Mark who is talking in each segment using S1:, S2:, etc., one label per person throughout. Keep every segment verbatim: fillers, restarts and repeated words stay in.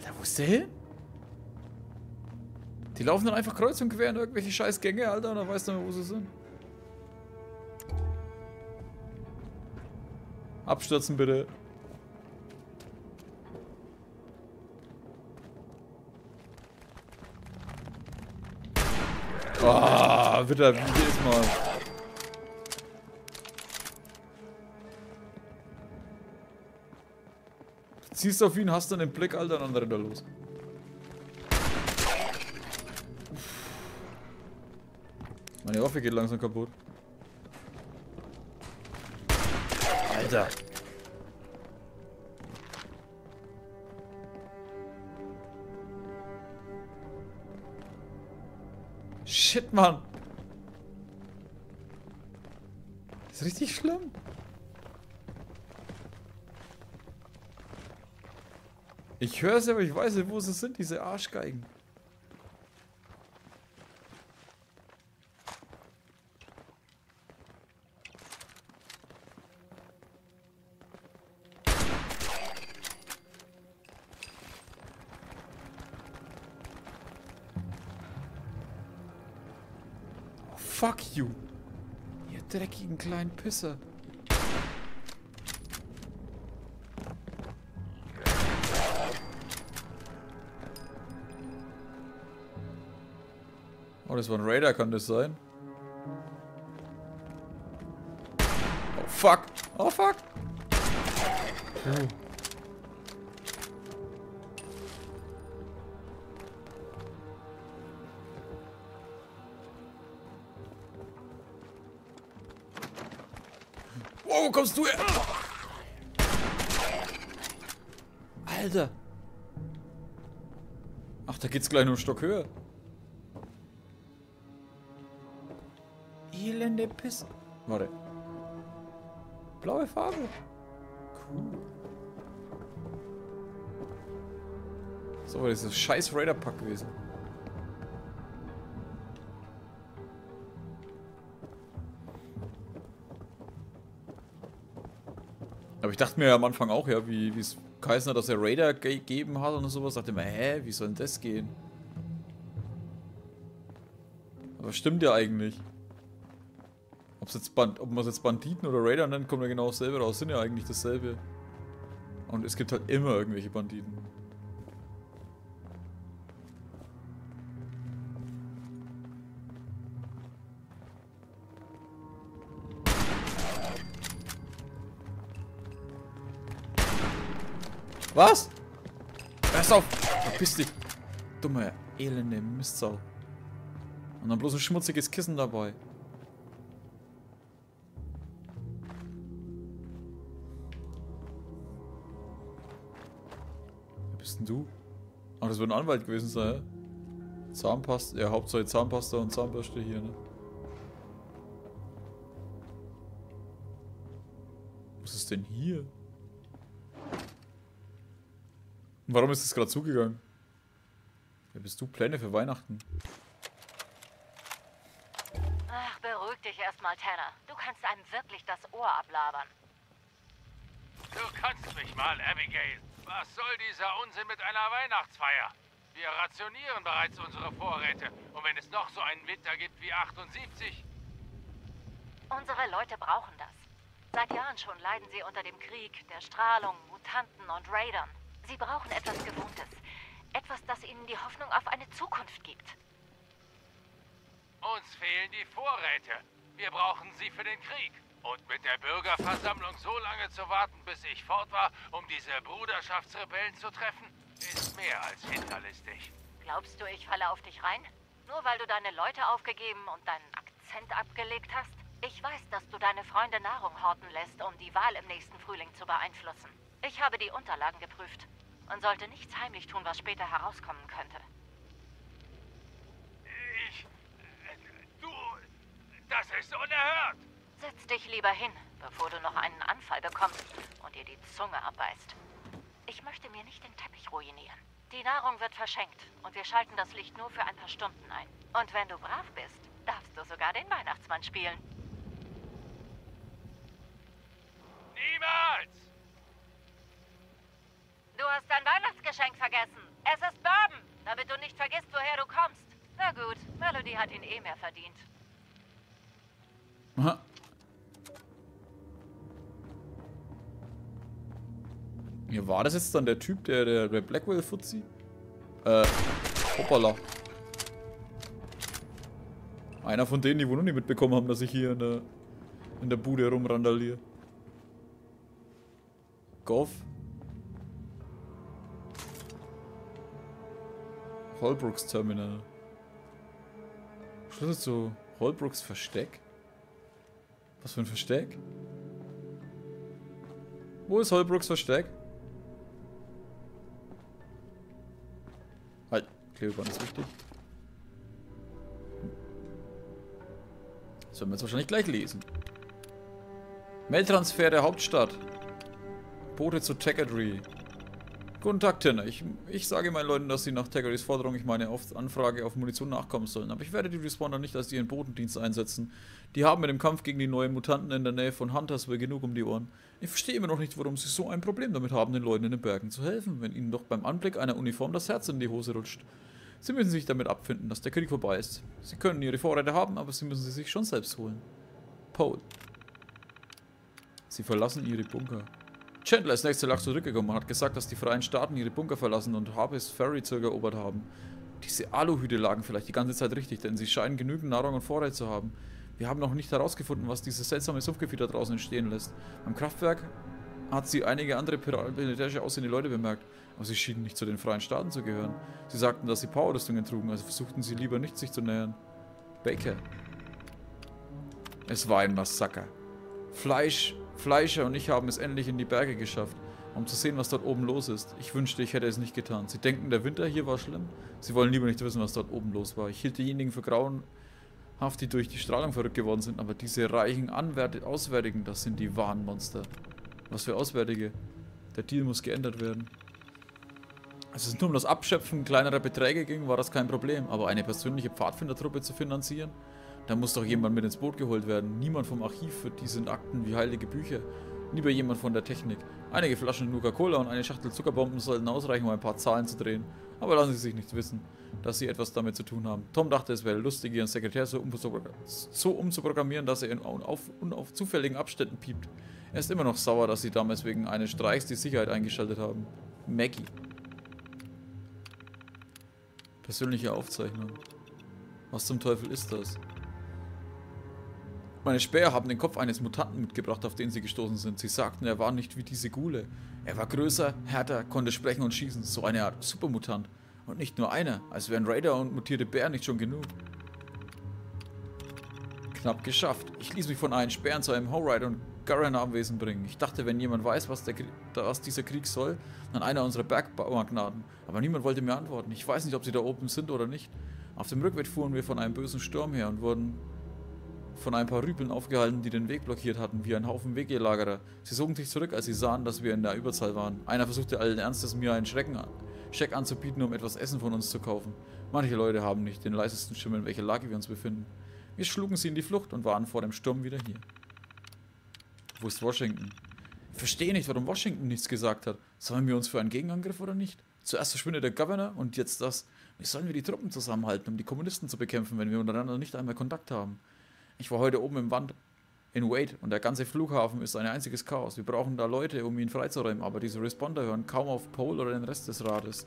S1: Alter, wo ist der hin? Die laufen dann einfach kreuz und quer in irgendwelche scheiß Gänge, Alter, und dann weißt du nicht, wo sie sind. Abstürzen bitte. Ah, wieder wie jedes Mal. Du ziehst auf ihn, hast dann den Blick, Alter, und dann rennt er los. Meine Waffe geht langsam kaputt. Alter. Shit, Mann. Das ist richtig schlimm. Ich höre es, aber ich weiß nicht, wo sie sind, diese Arschgeigen. Fuck you. Ihr dreckigen kleinen Pisser. Oh, das war ein Raider, kann das sein? Oh, fuck. Oh, fuck. Uh. Wow, wo kommst du her? Alter. Ach, da geht's gleich nur einen Stock höher. Elende Pisse. Warte. Blaue Farbe. Cool. So, das ist scheiß Raider-Pack gewesen. Aber ich dachte mir ja am Anfang auch, ja, wie es geheißen hat, dass er Raider gegeben hat und sowas. Dachte mir, hä, wie soll denn das gehen? Aber stimmt ja eigentlich. Ob's jetzt Band, ob man es jetzt Banditen oder Raider nennt, kommt ja genau dasselbe raus. Sind ja eigentlich dasselbe. Und es gibt halt immer irgendwelche Banditen. Was? Pass auf! Verpiss dich! Dumme, elende Mistsau. Und dann bloß ein schmutziges Kissen dabei. Wer bist denn du? Ach, das wird ein Anwalt gewesen sein, ja? Zahnpasta, ja, Hauptsache Zahnpasta und Zahnbürste hier, ne? Was ist denn hier? Warum ist das gerade zugegangen? Wer bist du? Pläne für Weihnachten?
S2: Ach, beruhig dich erstmal, Tanner. Du kannst einem wirklich das Ohr ablabern.
S3: Du kannst mich mal, Abigail. Was soll dieser Unsinn mit einer Weihnachtsfeier? Wir rationieren bereits unsere Vorräte. Und wenn es noch so einen Winter gibt wie achtundsiebzig...
S2: Unsere Leute brauchen das. Seit Jahren schon leiden sie unter dem Krieg, der Strahlung, Mutanten und Raidern. Sie brauchen etwas Gewohntes. Etwas, das ihnen die Hoffnung auf eine Zukunft gibt.
S3: Uns fehlen die Vorräte. Wir brauchen sie für den Krieg. Und mit der Bürgerversammlung so lange zu warten, bis ich fort war, um diese Bruderschaftsrebellen zu treffen, ist mehr als hinterlistig.
S2: Glaubst du, ich falle auf dich rein? Nur weil du deine Leute aufgegeben und deinen Akzent abgelegt hast? Ich weiß, dass du deine Freunde Nahrung horten lässt, um die Wahl im nächsten Frühling zu beeinflussen. Ich habe die Unterlagen geprüft und sollte nichts heimlich tun, was später herauskommen könnte.
S3: Ich... Du... Das ist unerhört!
S2: Setz dich lieber hin, bevor du noch einen Anfall bekommst und dir die Zunge abbeißt. Ich möchte mir nicht den Teppich ruinieren. Die Nahrung wird verschenkt und wir schalten das Licht nur für ein paar Stunden ein. Und wenn du brav bist, darfst du sogar den Weihnachtsmann spielen.
S3: Niemals!
S2: Du hast dein Weihnachtsgeschenk vergessen. Es ist Bourbon, damit du nicht vergisst, woher du kommst. Na gut, Melody hat ihn eh mehr verdient.
S1: Aha. Ja, war das jetzt dann der Typ, der, der, der Blackwell-Fuzzi? Äh, hoppala. Einer von denen, die wohl noch nicht mitbekommen haben, dass ich hier in der, in der Bude rumrandaliere. Goff. Holbrooks Terminal. Schlüssel zu Holbrooks Versteck? Was für ein Versteck? Wo ist Holbrooks Versteck? Halt, Klebeband ist wichtig. Das werden wir jetzt wahrscheinlich gleich lesen. Mailtransfer der Hauptstadt. Bote zu Taggart-Ry. Guten Tag, Tinner. Ich, ich sage meinen Leuten, dass sie nach Taggart-Rys Forderung ich meine auf Anfrage auf Munition nachkommen sollen. Aber ich werde die Responder nicht als ihren Botendienst einsetzen. Die haben mit dem Kampf gegen die neuen Mutanten in der Nähe von Huntersville genug um die Ohren. Ich verstehe immer noch nicht, warum sie so ein Problem damit haben, den Leuten in den Bergen zu helfen, wenn ihnen doch beim Anblick einer Uniform das Herz in die Hose rutscht. Sie müssen sich damit abfinden, dass der Krieg vorbei ist. Sie können ihre Vorräte haben, aber sie müssen sie sich schon selbst holen. Paul. Sie verlassen ihre Bunker. Chandler ist nächste Nacht zurückgekommen und hat gesagt, dass die Freien Staaten ihre Bunker verlassen und Harvey's Ferry zurückerobert haben. Diese Aluhüte lagen vielleicht die ganze Zeit richtig, denn sie scheinen genügend Nahrung und Vorräte zu haben. Wir haben noch nicht herausgefunden, was dieses seltsame Sumpfgebiet da draußen entstehen lässt. Am Kraftwerk hat sie einige andere militärische aussehende Leute bemerkt, aber sie schienen nicht zu den Freien Staaten zu gehören. Sie sagten, dass sie Powerrüstungen trugen, also versuchten sie lieber nicht, sich zu nähern. Baker. Es war ein Massaker. Fleisch, Fleischer und ich haben es endlich in die Berge geschafft, um zu sehen, was dort oben los ist. Ich wünschte, ich hätte es nicht getan. Sie denken, der Winter hier war schlimm? Sie wollen lieber nicht wissen, was dort oben los war. Ich hielt diejenigen für grauenhaft, die durch die Strahlung verrückt geworden sind, aber diese reichen Anwärti- Auswärtigen, das sind die wahren Monster. Was für Auswärtige? Der Deal muss geändert werden. Als es nur um das Abschöpfen kleinerer Beträge ging, war das kein Problem, aber eine persönliche Pfadfindertruppe zu finanzieren? Da muss doch jemand mit ins Boot geholt werden. Niemand vom Archiv für diese Akten wie heilige Bücher. Lieber jemand von der Technik. Einige Flaschen Nuka-Cola und eine Schachtel Zuckerbomben sollten ausreichen, um ein paar Zahlen zu drehen. Aber lassen Sie sich nicht wissen, dass Sie etwas damit zu tun haben. Tom dachte, es wäre lustig, Ihren Sekretär so, umzupro so umzuprogrammieren, dass er in unauf unauf zufälligen Abständen piept. Er ist immer noch sauer, dass Sie damals wegen eines Streiks die Sicherheit eingeschaltet haben. Maggie. Persönliche Aufzeichnung. Was zum Teufel ist das? Meine Späher haben den Kopf eines Mutanten mitgebracht, auf den sie gestoßen sind. Sie sagten, er war nicht wie diese Ghule. Er war größer, härter, konnte sprechen und schießen. So eine Art Supermutant. Und nicht nur einer, als wären Raider und mutierte Bären nicht schon genug. Knapp geschafft. Ich ließ mich von einem Spähern zu einem Howrider und Garen-Anwesen bringen. Ich dachte, wenn jemand weiß, was, der, was dieser Krieg soll, dann einer unserer Bergbauagnaten. Aber niemand wollte mir antworten. Ich weiß nicht, ob sie da oben sind oder nicht. Auf dem Rückweg fuhren wir von einem bösen Sturm her und wurden von ein paar Rüpeln aufgehalten, die den Weg blockiert hatten, wie ein Haufen Weggelagerer. Sie zogen sich zurück, als sie sahen, dass wir in der Überzahl waren. Einer versuchte allen Ernstes, mir einen Schrecken, Scheck anzubieten, um etwas Essen von uns zu kaufen. Manche Leute haben nicht den leisesten Schimmer, in welcher Lage wir uns befinden. Wir schlugen sie in die Flucht und waren vor dem Sturm wieder hier. Wo ist Washington? Ich verstehe nicht, warum Washington nichts gesagt hat. Sollen wir uns für einen Gegenangriff oder nicht? Zuerst verschwindet der Governor und jetzt das. Wie sollen wir die Truppen zusammenhalten, um die Kommunisten zu bekämpfen, wenn wir untereinander nicht einmal Kontakt haben? Ich war heute oben im Wand in Wade und der ganze Flughafen ist ein einziges Chaos. Wir brauchen da Leute, um ihn freizuräumen, aber diese Responder hören kaum auf Paul oder den Rest des Rates.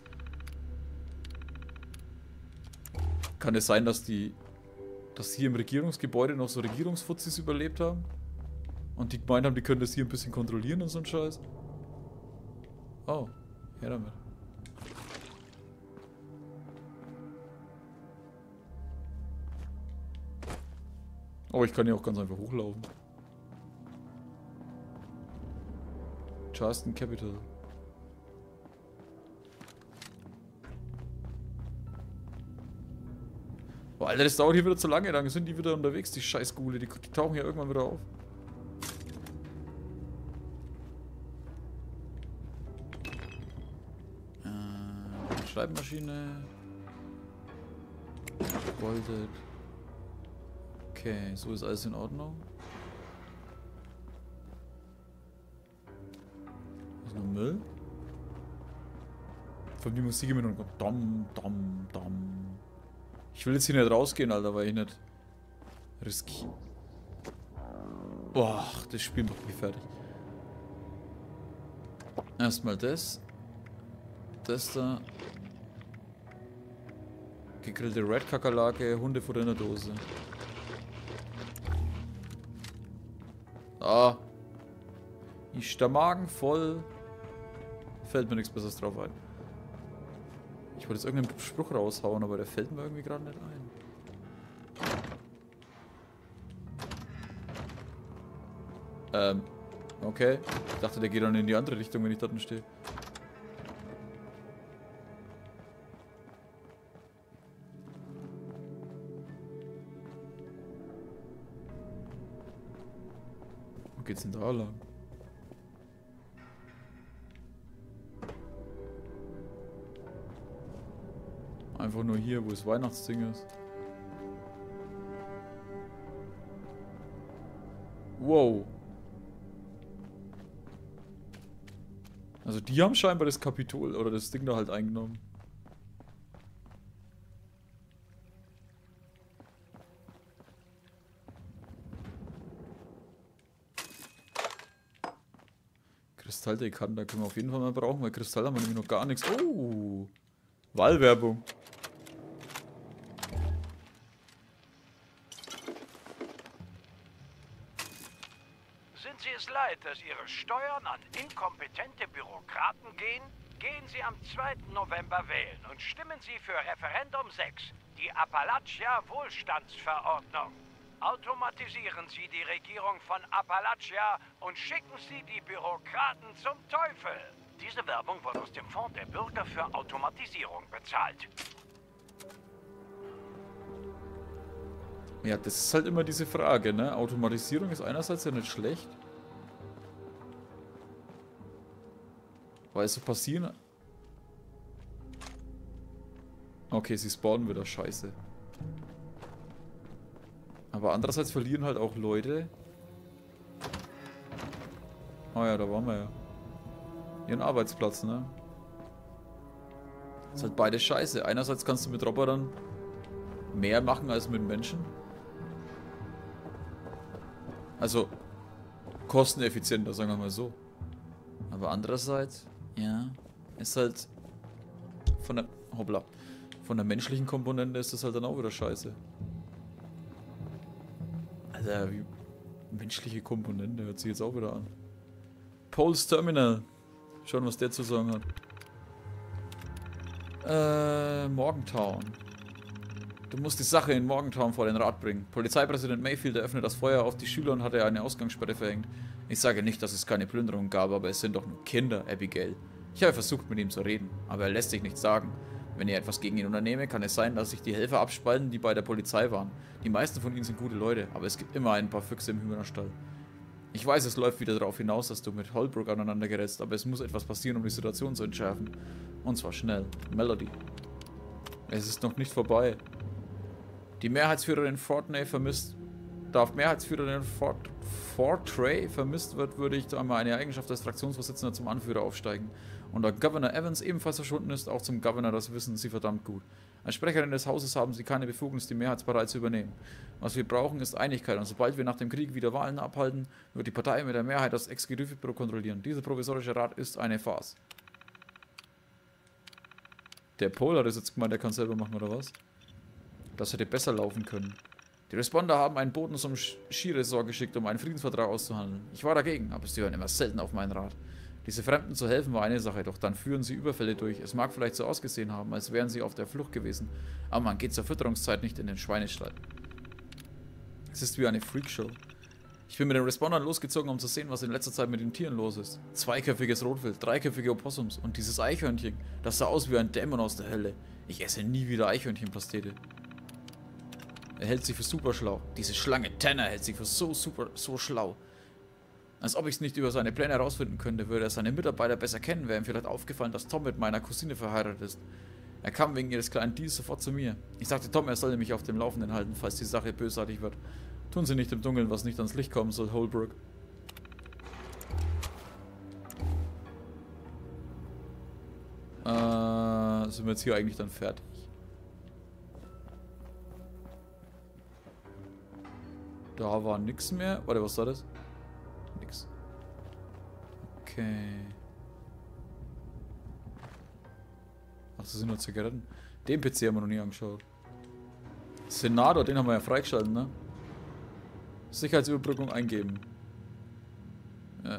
S1: Kann es sein, dass die, dass hier im Regierungsgebäude noch so Regierungsfuzis überlebt haben? Und die gemeint haben, die können das hier ein bisschen kontrollieren und so ein Scheiß? Oh, her damit. Aber ich kann ja auch ganz einfach hochlaufen. Charleston Capital. Boah, Alter, das dauert hier wieder zu lange. Dann sind die wieder unterwegs, die scheiß Gule. Die, die tauchen ja irgendwann wieder auf. Äh, Schreibmaschine. Bolted. Okay, so ist alles in Ordnung. Ist noch Müll? Vor allem die Musik im Hintergrund. Dom, dom, dom. Ich will jetzt hier nicht rausgehen, Alter, weil ich nicht riskiere. Boah, das Spiel macht mich fertig. Erstmal das. Das da. Gegrillte Red-Kakerlake, Hundefutter in der Dose. Ah. Ist der Magen voll. Fällt mir nichts Besseres drauf ein. Ich wollte jetzt irgendeinen Spruch raushauen, aber der fällt mir irgendwie gerade nicht ein. Ähm, okay. Ich dachte, der geht dann in die andere Richtung, wenn ich dort stehe. Wo geht's denn da lang? Einfach nur hier, wo das Weihnachtsding ist. Wow. Also die haben scheinbar das Kapitol oder das Ding da halt eingenommen. Kristalldekanter können wir auf jeden Fall mal brauchen, weil Kristall haben wir nämlich noch gar nichts. Oh! Wahlwerbung.
S3: Sind Sie es leid, dass Ihre Steuern an inkompetente Bürokraten gehen? Gehen Sie am zweiten November wählen und stimmen Sie für Referendum sechs, die Appalachia-Wohlstandsverordnung. Automatisieren Sie die Regierung von Appalachia und schicken Sie die Bürokraten zum Teufel. Diese Werbung wurde aus dem Fonds der Bürger für Automatisierung bezahlt.
S1: Ja, das ist halt immer diese Frage, ne? Automatisierung ist einerseits ja nicht schlecht. Weil so passieren... Okay, sie spawnen wieder, scheiße. Aber andererseits verlieren halt auch Leute... Oh ja, da waren wir ja. Ihren Arbeitsplatz, ne? Das ist halt beide scheiße. Einerseits kannst du mit Robotern mehr machen als mit Menschen. Also kosteneffizienter, sagen wir mal so. Aber andererseits, ja, ist halt von der, hoppla, von der menschlichen Komponente ist das halt dann auch wieder scheiße. Alter, wie menschliche Komponente hört sich jetzt auch wieder an. Poles Terminal. Schauen, was der zu sagen hat. Äh, Morgantown. Du musst die Sache in Morgantown vor den Rat bringen. Polizeipräsident Mayfield eröffnet das Feuer auf die Schüler und hatte eine Ausgangssperre verhängt. Ich sage nicht, dass es keine Plünderung gab, aber es sind doch nur Kinder, Abigail. Ich habe versucht, mit ihm zu reden, aber er lässt sich nichts sagen. Wenn ich etwas gegen ihn unternehme, kann es sein, dass sich die Helfer abspalten, die bei der Polizei waren. Die meisten von ihnen sind gute Leute, aber es gibt immer ein paar Füchse im Hühnerstall. Ich weiß, es läuft wieder darauf hinaus, dass du mit Holbrook aneinander gerätst, aber es muss etwas passieren, um die Situation zu entschärfen. Und zwar schnell. Melody. Es ist noch nicht vorbei. Die Mehrheitsführerin Fortney vermisst... Darf Mehrheitsführerin Fort, Fortray vermisst wird, würde ich einmal eine Eigenschaft als Fraktionsvorsitzender zum Anführer aufsteigen. Und da Governor Evans ebenfalls verschwunden ist, auch zum Governor, das wissen sie verdammt gut. Als Sprecherin des Hauses haben sie keine Befugnis, die Mehrheitspartei zu übernehmen. Was wir brauchen, ist Einigkeit, und sobald wir nach dem Krieg wieder Wahlen abhalten, wird die Partei mit der Mehrheit das Exekutivbüro kontrollieren. Dieser provisorische Rat ist eine Farce. Der Pol hat es jetzt gemeint, der kann selber machen, oder was? Das hätte besser laufen können. Die Responder haben einen Boten zum Skiresort geschickt, um einen Friedensvertrag auszuhandeln. Ich war dagegen, aber sie hören immer selten auf meinen Rat. Diese Fremden zu helfen war eine Sache, doch dann führen sie Überfälle durch. Es mag vielleicht so ausgesehen haben, als wären sie auf der Flucht gewesen, aber man geht zur Fütterungszeit nicht in den Schweinestall. Es ist wie eine Freakshow. Ich bin mit den Respondern losgezogen, um zu sehen, was in letzter Zeit mit den Tieren los ist. Zweiköpfiges Rotwild, dreiköpfige Opossums und dieses Eichhörnchen, das sah aus wie ein Dämon aus der Hölle. Ich esse nie wieder Eichhörnchenpastete. Er hält sich für super schlau. Diese Schlange Tanner hält sich für so super, so schlau. Als ob ich es nicht über seine Pläne herausfinden könnte, würde er seine Mitarbeiter besser kennen, wäre ihm vielleicht aufgefallen, dass Tom mit meiner Cousine verheiratet ist. Er kam wegen ihres kleinen Deals sofort zu mir. Ich sagte Tom, er solle mich auf dem Laufenden halten, falls die Sache bösartig wird. Tun Sie nicht im Dunkeln, was nicht ans Licht kommen soll, Holbrook. Äh... sind wir jetzt hier eigentlich dann fertig. Da war nix mehr. Warte, was war das? Nix. Okay. Ach, das sind nur Zigaretten. Den P C haben wir noch nie angeschaut. Senator, den haben wir ja freigeschaltet, ne? Sicherheitsüberbrückung eingeben. Ja.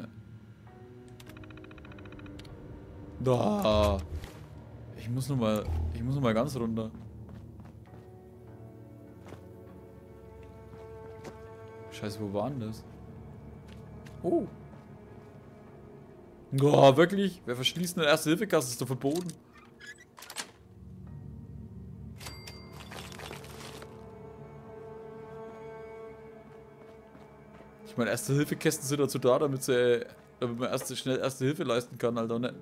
S1: Da. Ich muss noch mal, ich muss noch mal ganz runter. Scheiße, wo war denn das? Oh. Oh, wirklich? Wer verschließt eine Erste-Hilfe-Kasse? Ist doch verboten. Ich meine, Erste-Hilfe-Kästen sind dazu da, damit, sie, damit man erste, schnell Erste Hilfe leisten kann, Alter. Ne?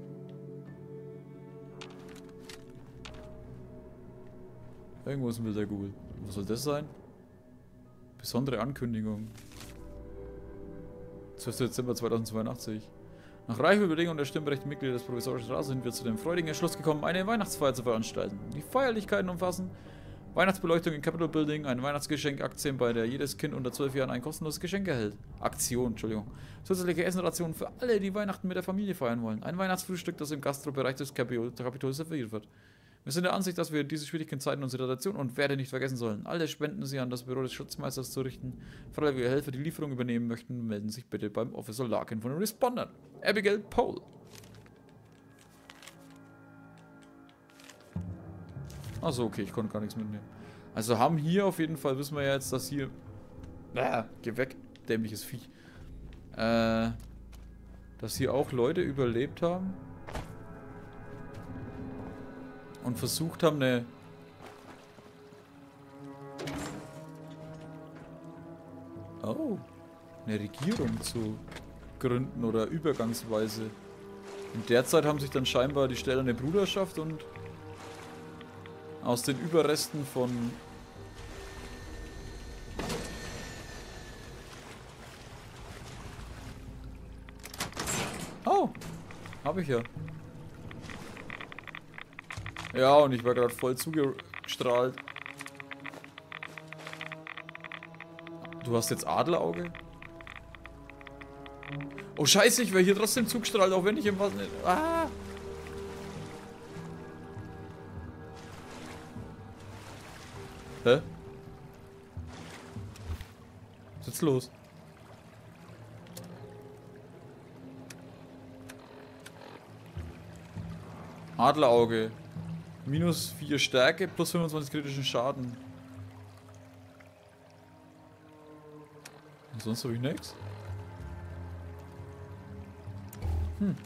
S1: Irgendwo ist ein wilder Google. Was soll das sein? Besondere Ankündigung. zwölfter Dezember zweitausendzweiundachtzig. Nach reicher Überlegung der stimmberechtigten Mitglieder des Provisorischen Rates sind wir zu dem freudigen Entschluss gekommen, eine Weihnachtsfeier zu veranstalten. Die Feierlichkeiten umfassen Weihnachtsbeleuchtung im Capitol Building, ein Weihnachtsgeschenk-Aktion, bei der jedes Kind unter zwölf Jahren ein kostenloses Geschenk erhält. Aktion, Entschuldigung. Zusätzliche Essenrationen für alle, die Weihnachten mit der Familie feiern wollen. Ein Weihnachtsfrühstück, das im Gastrobereich des Capitols serviert wird. Wir sind der Ansicht, dass wir diese schwierigen Zeiten unsere Tradition und Werte nicht vergessen sollen. Alle Spenden sie an das Büro des Schutzmeisters zu richten. Freiwillige Helfer, die Lieferung übernehmen möchten, melden sich bitte beim Officer Larkin von den Respondern. Abigail Pole. Achso, okay, ich konnte gar nichts mitnehmen. Also haben hier auf jeden Fall, wissen wir ja jetzt, dass hier... Ah, geh weg, dämliches Viech. Äh, dass hier auch Leute überlebt haben. Und versucht haben, eine... Oh, eine Regierung zu gründen oder übergangsweise. In der Zeit haben sich dann scheinbar die Stählerne Bruderschaft und aus den Überresten von... Oh, habe ich ja. Ja, und ich war gerade voll zugestrahlt. Du hast jetzt Adlerauge? Oh scheiße, ich wäre hier trotzdem zugestrahlt, auch wenn ich im Wasser... Ah! Hä? Was ist jetzt los? Adlerauge. Minus vier Stärke, plus fünfundzwanzig kritischen Schaden. Und sonst habe ich nichts. Hm.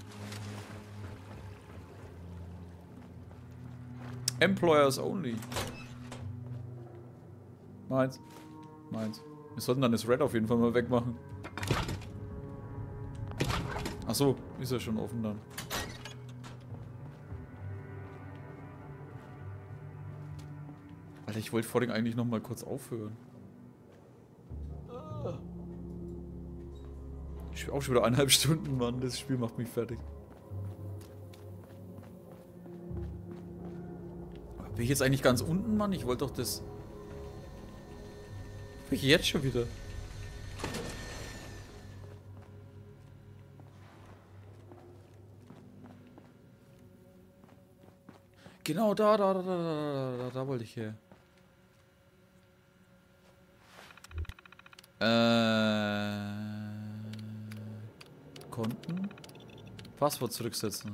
S1: Employers only. Meins. Meins. Wir sollten dann das Red auf jeden Fall mal wegmachen. Achso, ist ja schon offen dann. Alter, ich wollte vorhin eigentlich noch mal kurz aufhören. Ich spiele auch schon wieder eineinhalb Stunden, Mann. Das Spiel macht mich fertig. Bin ich jetzt eigentlich ganz unten, Mann? Ich wollte doch das... Bin ich jetzt schon wieder? Genau da, da, da, da, da, da, da wollte ich her. Äh, Konten. Passwort zurücksetzen.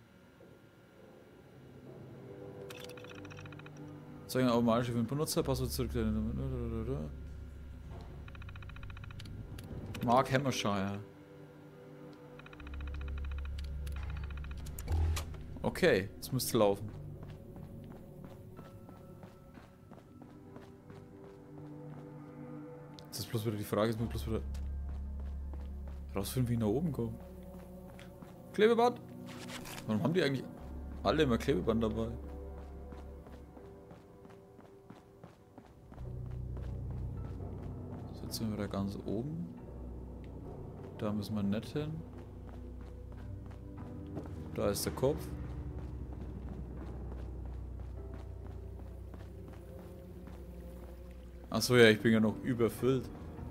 S1: Zeigen automatisch für den Benutzer. Passwort zurücksetzen. Mark Hammershire. Okay, es müsste laufen. Das ist bloß wieder die Frage, ist mir bloß wieder rausfinden, wie ich nach oben komme. Klebeband! Warum haben die eigentlich alle immer Klebeband dabei? So, jetzt sind wir da ganz oben. Da müssen wir nicht hin. Da ist der Kopf. Achso, ja, ich bin ja noch überfüllt.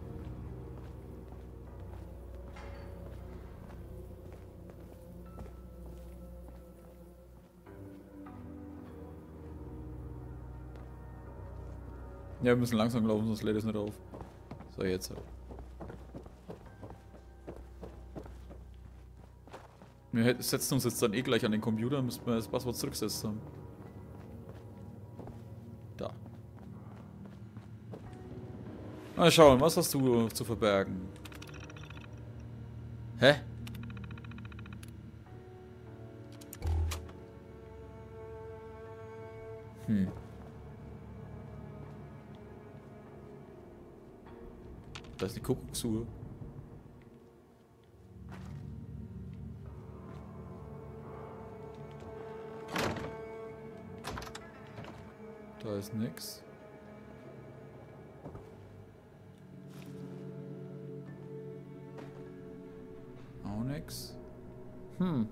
S1: Ja, wir müssen langsam laufen, sonst lädt es nicht auf. So, jetzt. Wir setzen uns jetzt dann eh gleich an den Computer, müssen wir das Passwort zurücksetzen haben. Da. Mal schauen, was hast du zu verbergen? Hä? Hm. Da ist die Kuckucksuhr. Da ist nix. Auch nix. Hm.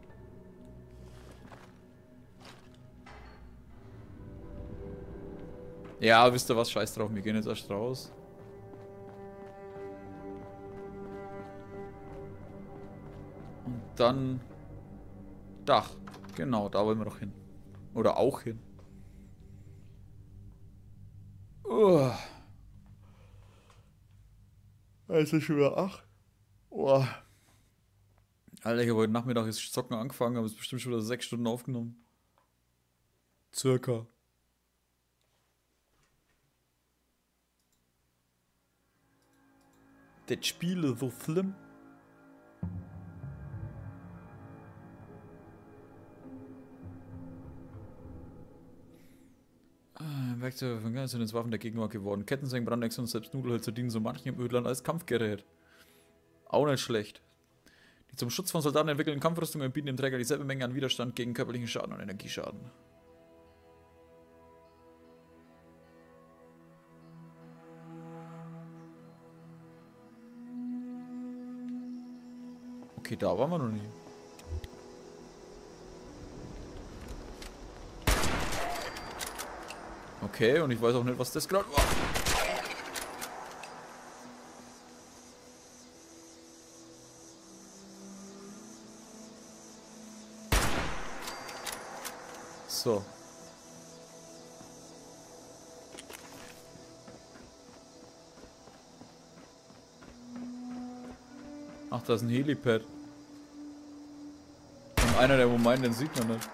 S1: Ja, wisst ihr was? Scheiß drauf, wir gehen jetzt erst raus. Und dann Dach. Genau, da wollen wir doch hin. Oder auch hin. Oh. Es ist schon wieder acht. Oh. Alter, ich habe heute Nachmittag das Zocken angefangen, aber es ist bestimmt schon wieder sechs Stunden aufgenommen. Circa. Das Spiel ist so schlimm. Werkzeuge von ganz sind Waffen der Gegenwart geworden. Kettensägen, Brandechse und selbst Nudelhölzer dienen so manchem im Ödland als Kampfgerät. Auch nicht schlecht. Die zum Schutz von Soldaten entwickelten Kampfrüstungen bieten dem Träger dieselbe Menge an Widerstand gegen körperlichen Schaden und Energieschaden. Okay, da waren wir noch nie. Okay, und ich weiß auch nicht, was das gerade war. So. Ach, da ist ein Helipad. Und einer, der wo meint, den sieht man nicht.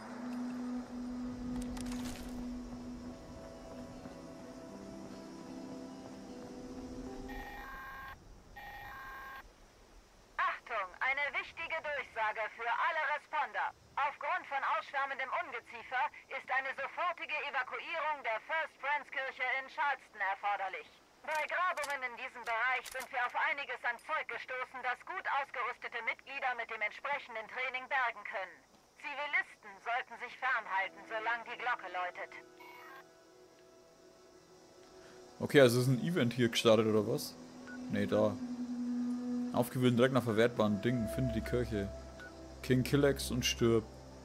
S2: Bei Grabungen in diesem Bereich sind wir auf einiges an Zeug gestoßen, das gut ausgerüstete Mitglieder mit dem entsprechenden Training bergen können. Zivilisten sollten sich fernhalten, solange die Glocke läutet.
S1: Okay, also ist ein Event hier gestartet, oder was? Ne, da. Aufgewühlt direkt nach verwertbaren Dingen. Finde die Kirche. King Killex und stirb.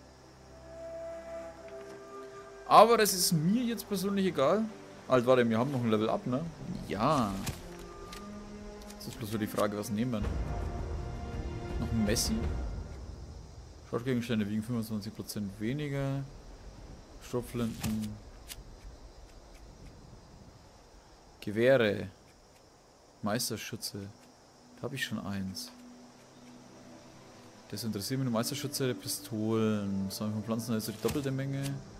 S1: Aber das ist mir jetzt persönlich egal. Halt, warte, wir haben noch ein Level Up, ne? Ja. Das ist bloß so die Frage, was nehmen wir? Noch ein Messi? Schrotgegenstände wiegen fünfundzwanzig Prozent weniger. Schrotflinten. Gewehre. Meisterschütze. Da habe ich schon eins. Das interessiert mich nur. Meisterschütze, Pistolen. Sagen wir von Pflanzen also die doppelte Menge.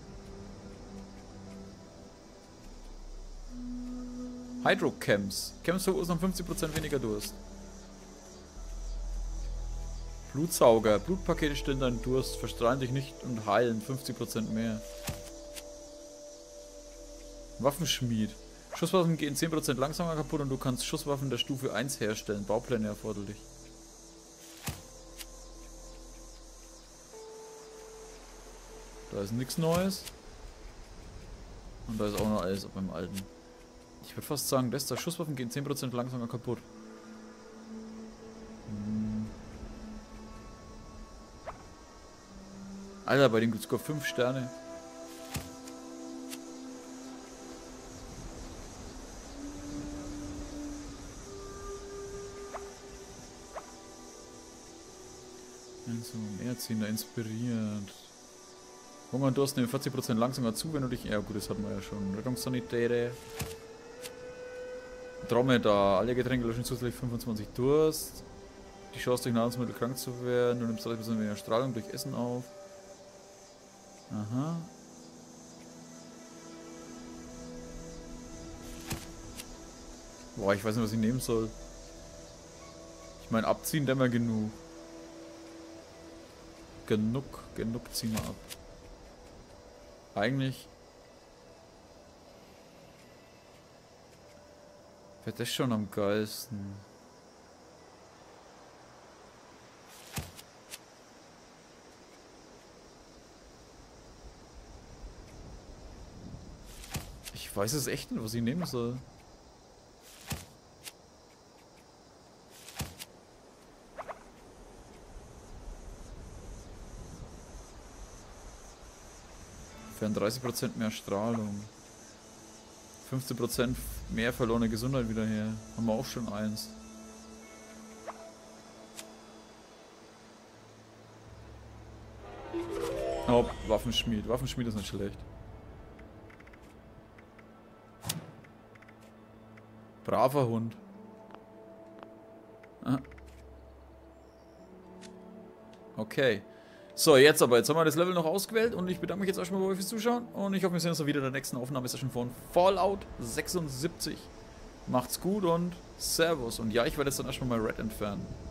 S1: Hydro-Camps. Camps verursachen fünfzig Prozent weniger Durst. Blutsauger. Blutpakete stillen deinen Durst, verstrahlen dich nicht und heilen fünfzig Prozent mehr. Waffenschmied. Schusswaffen gehen zehn Prozent langsamer kaputt und du kannst Schusswaffen der Stufe eins herstellen. Baupläne erforderlich. Da ist nichts Neues. Und da ist auch noch alles beim Alten. Ich würde fast sagen, dass da Schusswaffen gehen zehn Prozent langsamer kaputt. Hm. Alter, bei dem gibt es sogar fünf Sterne. So, Mehrziehender inspiriert. Hunger und Durst nehmen vierzig Prozent langsamer zu, wenn du dich... Ja gut, das hatten wir ja schon. Rettungssanitäre. Dromedar. Alle Getränke löschen zusätzlich fünfundzwanzig Durst. Die Chance durch Nahrungsmittel krank zu werden. Du nimmst dreißig Prozent weniger Strahlung durch Essen auf. Aha. Boah, ich weiß nicht, was ich nehmen soll. Ich meine, abziehen dämmer genug. Genug, genug ziehen wir ab. Eigentlich wäre das schon am geilsten. Ich weiß es echt nicht, was ich nehmen soll. Für dreißig Prozent mehr Strahlung. fünfzehn Prozent mehr verlorene Gesundheit wieder her. Haben wir auch schon eins. Oh, Waffenschmied. Waffenschmied ist nicht schlecht. Braver Hund. Ah. Okay. So, jetzt aber. Jetzt haben wir das Level noch ausgewählt und ich bedanke mich jetzt erstmal bei euch fürs Zuschauen und ich hoffe, wir sehen uns dann wieder in der nächsten Aufnahmesession von Fallout sechsundsiebzig. Macht's gut und Servus. Und ja, ich werde jetzt dann erstmal mal Red entfernen.